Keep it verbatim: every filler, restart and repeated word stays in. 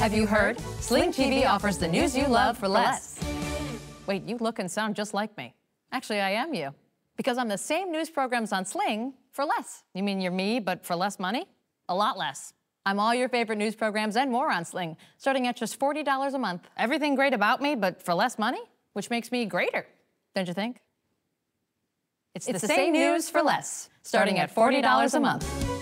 Have you heard? Sling T V offers the news you love for less. Wait, you look and sound just like me. Actually, I am you. Because I'm the same news programs on Sling for less. You mean you're me, but for less money? A lot less. I'm all your favorite news programs and more on Sling, starting at just forty dollars a month. Everything great about me, but for less money, which makes me greater, don't you think? It's, it's the, the same, same news for less, starting at forty dollars a month.